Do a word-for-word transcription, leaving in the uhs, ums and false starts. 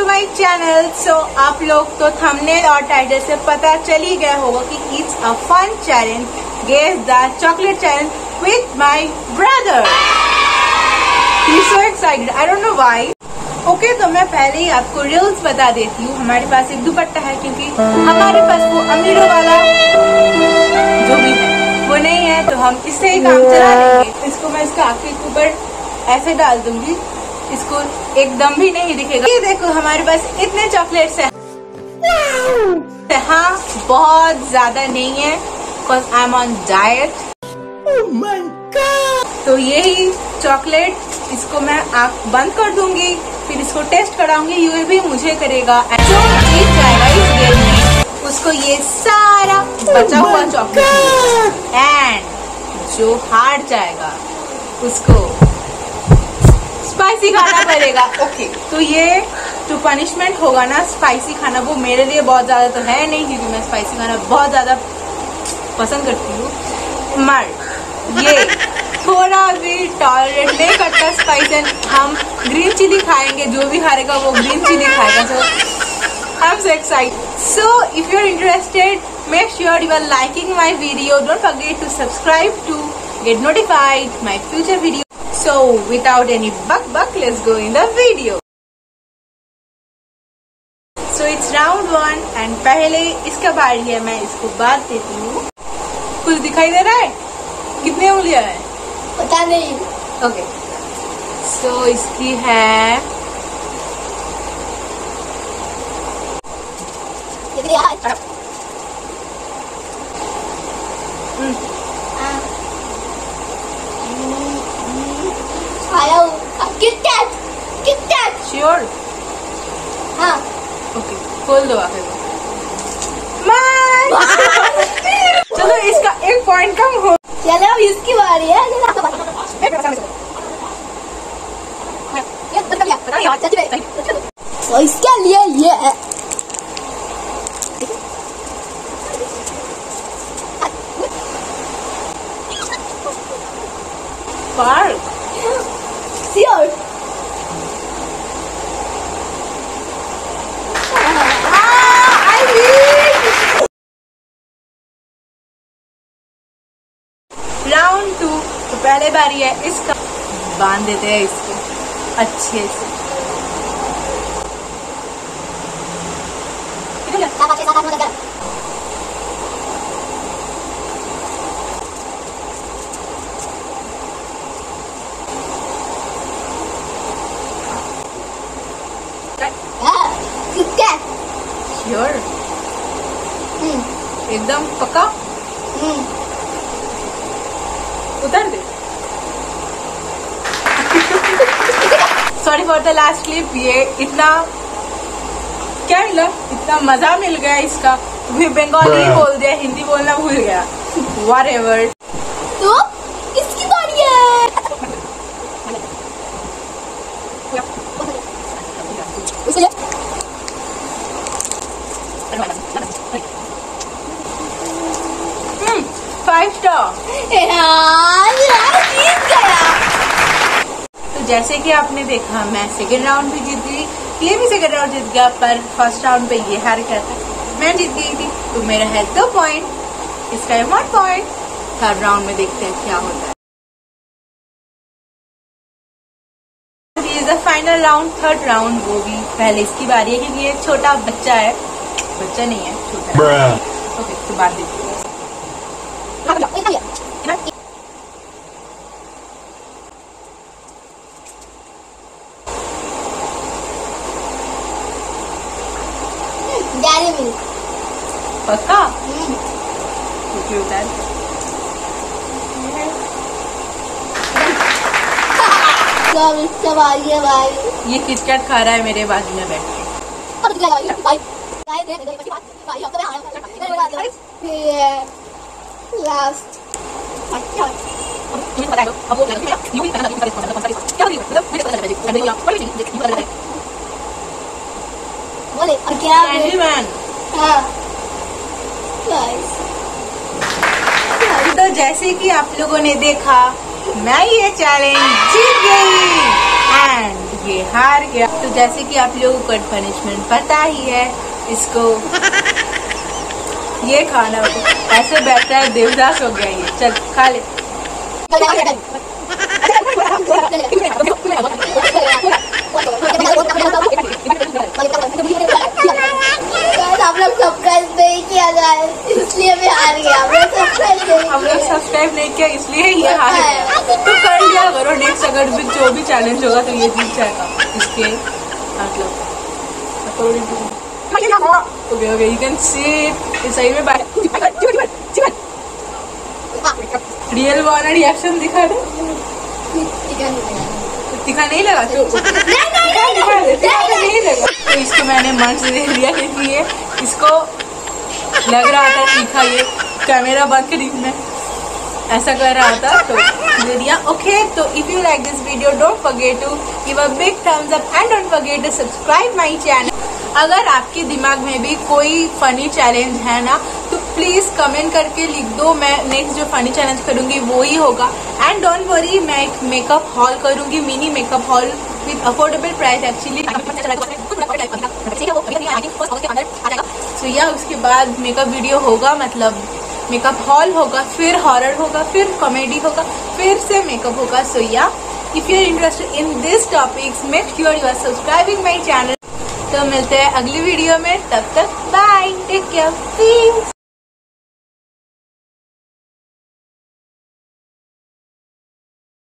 To my channel. सो आप लोग तो थंबनेल और टाइटल से पता चल ही गया होगा कि it's a fun challenge, guess the chocolate challenge with my brother. He is so excited, I don't know why. Okay, तो मैं पहले ही आपको रूल्स बता देती हूँ। हमारे पास एक दुपट्टा है क्योंकि हमारे पास वो अमीरों वाला जो भी है वो नहीं है, तो हम इससे ही काम चला लेंगे। इसको मैं इसका आखिरी के ऊपर ऐसे डाल दूंगी, इसको एकदम भी नहीं दिखेगा। ये देखो हमारे पास इतने चॉकलेट्स हैं। हाँ, बहुत ज्यादा नहीं है because I am on diet. तो यही चॉकलेट, इसको मैं आँख बंद कर दूंगी, फिर इसको टेस्ट कराऊंगी। ये भी मुझे करेगा। जो जीत जाएगा इस गेम में उसको ये सारा बचा हुआ चॉकलेट, एंड जो हार जाएगा उसको स्पाइसी खाना पड़ेगा। ओके, तो ये जो पनिशमेंट होगा ना स्पाइसी खाना, वो मेरे लिए बहुत ज्यादा तो है नहीं क्योंकि मैं स्पाइसी खाना बहुत ज्यादा पसंद करती हूँ। मर ये थोड़ा भी टॉलरेट नहीं करता स्पाइसी। हम ग्रीन चिली खाएंगे, जो भी हारेगा वो ग्रीन चिली खाएगा। So I am so excited. So if you are interested, make sure you are liking my video. Don't forget to subscribe to get notified my future video. So without any buck buck, let's go in the video. So it's round one and पहले इसका बारी है, मैं इसको बांध देती हूँ। कुछ दिखाई दे रहा है? कितने उंगलियां है पता नहीं। ओके, so इसकी है किटकैट। KitKat sure? हाँ। ओके, खोल दो आखिर। चलो इसका एक पॉइंट कम हो। चलो अब इसकी बारी है। तो इसके लिए ये है park. Sure. Ah, I win. Round two, तो पहले बारी है इसका। बांध देते हैं इसको अच्छे से। Sure? एकदम पक्का? उतार दे। Sorry for the last clip. ये इतना क्या मिला, इतना मजा मिल गया इसका। भी बंगाली बोल दिया, हिंदी बोलना भूल गया। Whatever. तो किसकी बारी है? Five star. जीत गया। तो जैसे कि आपने देखा, मैं सेकेंड राउंड भी जीत गई, ये भी सेकेंड राउंड जीत गया, पर फर्स्ट राउंड पे ये हार गया था, मैं जीत गई थी। तो मेरा है दो पॉइंट, इसका है वन पॉइंट। थर्ड राउंड में देखते हैं क्या होता है। ये is the final round, third round. वो भी पहले इसकी बारी है क्योंकि ये छोटा बच्चा है। बच्चा नहीं है, छोटा है। ओके, तो बात देखिए। पक्का? क्यों उतार? ये किटकैट खा रहा है मेरे बाजू में बैठ के। लास्ट बोले क्या? हाँ। तो जैसे कि आप लोगों ने देखा, मैं ये चैलेंज जीत गई एंड ये हार गया। तो जैसे कि आप लोगों को पनिशमेंट पता ही है, इसको ये खाना ऐसे बैठा है, देवदास हो गया ये। चल खा ले। आप लोग सब्सक्राइब नहीं किया जाए इसलिए भी हार गया। हम लोग सब्सक्राइब नहीं किया इसलिए ये हार गया। तो कर लिया करो, नेक्स्ट अगर भी जो भी चैलेंज होगा तो ये जीत जाएगा इसके मतलब। Okay okay, you can see इस साइड में बैठ। रियल वाला रिएक्शन दिखा दे। दिखा नहीं लगा तो नहीं लगा। तो इसको मैंने मन से दे दिया क्योंकि ये इसको लग रहा था तीखा। ये कैमरा बंद कर मैं ऐसा कर रहा था तो दे दिया। ओके, तो if you like this video don't forget to give a big thumbs up and don't forget to subscribe my channel. अगर आपके दिमाग में भी कोई फनी चैलेंज है ना तो प्लीज कमेंट करके लिख दो। मैं नेक्स्ट जो फनी चैलेंज करूंगी वो ही होगा। एंड डोंट वरी, मैं एक मेकअप हॉल करूंगी, mini makeup haul with affordable price actually. तो या उसके बाद मेकअप वीडियो होगा, मतलब मेकअप हॉल होगा, फिर हॉरर होगा, फिर कॉमेडी होगा, फिर से मेकअप होगा। सो या if you are interested in this topics make sure you are subscribing my channel. तो मिलते हैं अगली वीडियो में, तब तक बाय, टेक केयर, प्लीज।